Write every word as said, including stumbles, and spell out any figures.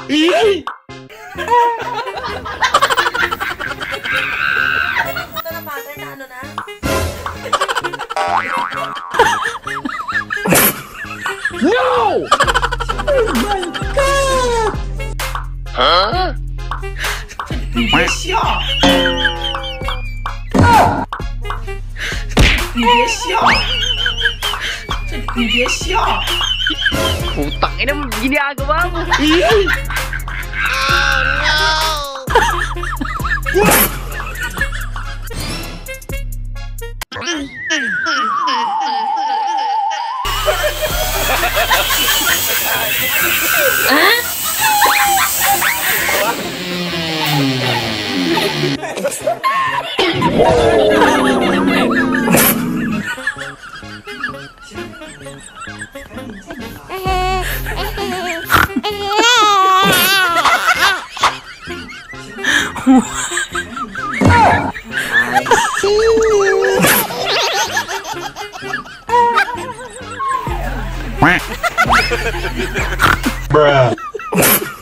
Ito na pattern na ano na? No! Oh my God! Huh? 你别笑！你别笑！这你别笑！ Putang ina mo, ginagawa mo. Bruh.